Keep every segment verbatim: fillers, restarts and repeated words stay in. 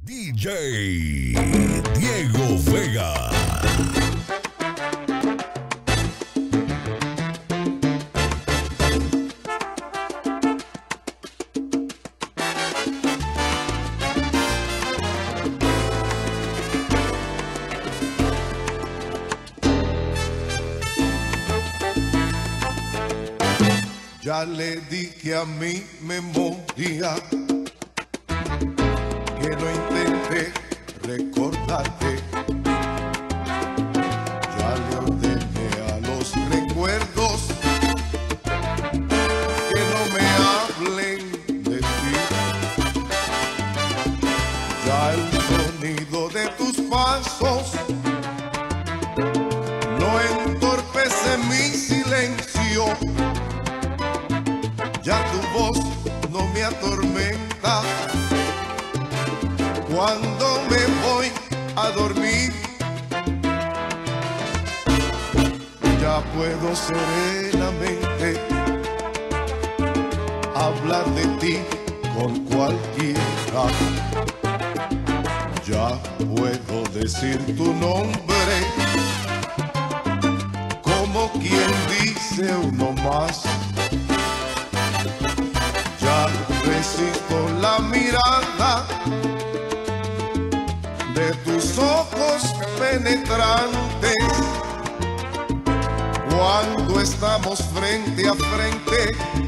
D J Diego Vega. Ya le dije a mi memoria que no intenté recordarte. Ya le ordené a los recuerdos que no me hablen de ti. Ya el sonido de tus pasos no entorpece mi silencio. Ya tu voz no me atormenta cuando me voy a dormir. Ya puedo serenamente hablar de ti con cualquiera. Ya puedo decir tu nombre como quien dice uno más. Ya resisto la mirada de tus ojos penetrantes cuando estamos frente a frente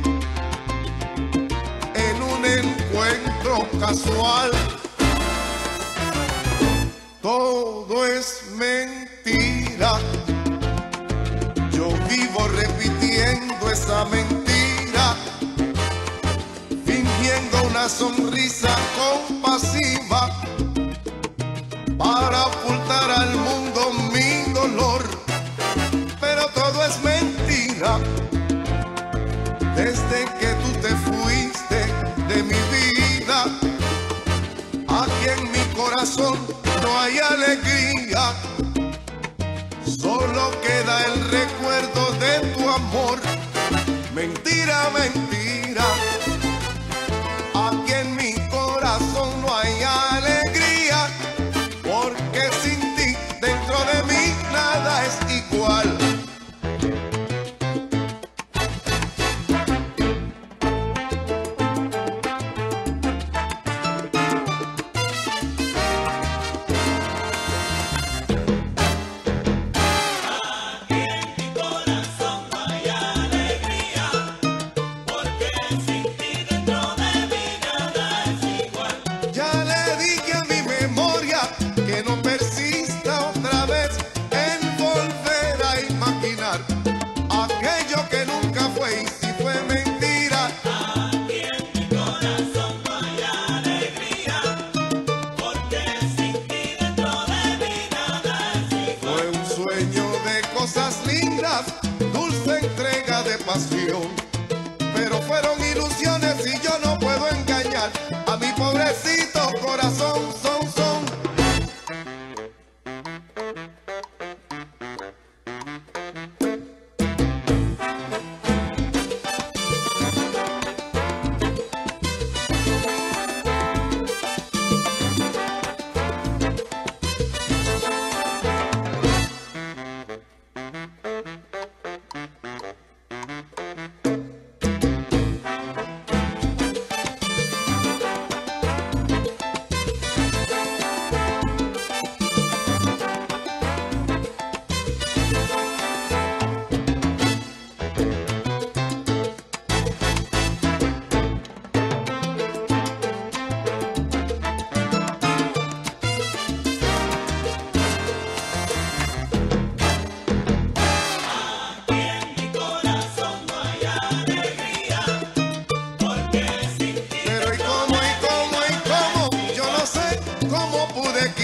en un encuentro casual. Todo es mentira, yo vivo repitiendo esa mentira, fingiendo una sonrisa compasiva para ocultar al mundo mi dolor. Pero todo es mentira, desde que tú te fuiste de mi vida. Aquí en mi corazón no hay alegría, solo queda el recuerdo de tu amor. Mentira, mentira, aquí en mi corazón no hay alegría, porque sin ti dentro de mí nada es igual. Aquello que nunca fue y si fue mentira. Aquí en mi corazón no hay alegría, porque sin ti dentro de mí nada es igual. Fue un sueño de cosas lindas, dulce entrega de pasión, pero fueron ilusiones y yo no puedo engañar a mi pobrecito corazón. Son, son. ¿Cómo pude